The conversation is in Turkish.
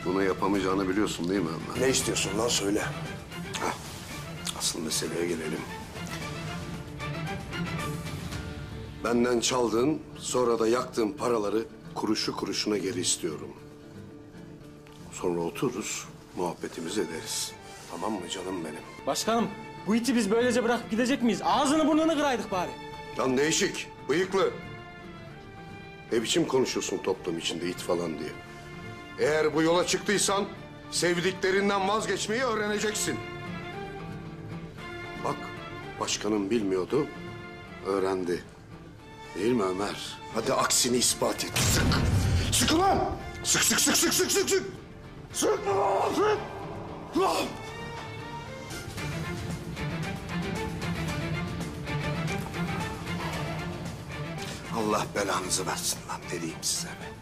Bunu yapamayacağını biliyorsun değil mi Ömer? Ne istiyorsun lan söyle. Hah, asıl meseleye gelelim. Benden çaldığın, sonra da yaktığın paraları kuruşu kuruşuna geri istiyorum. Sonra otururuz, muhabbetimizi ederiz. Tamam mı canım benim? Başkanım, bu iti biz böylece bırakıp gidecek miyiz? Ağzını burnunu kıraydık bari. Lan değişik, bıyıklı. Ne biçim konuşuyorsun toplum içinde it falan diye. Eğer bu yola çıktıysan sevdiklerinden vazgeçmeyi öğreneceksin. Bak, başkanım bilmiyordu, öğrendi. Değil mi Ömer? Hadi aksini ispat et. Sık! Sık ulan! Sık sık sık sık sık sık sık! Sık! Sık! Lan! Allah belanızı versin lan, ne diyeyim size be.